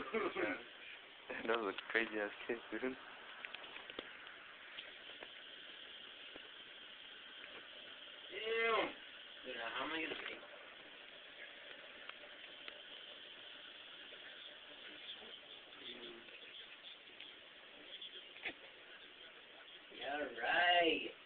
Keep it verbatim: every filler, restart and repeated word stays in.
That was a crazy ass kick, dude. Ew. Dude, how am I gonna make that? Yeah, right.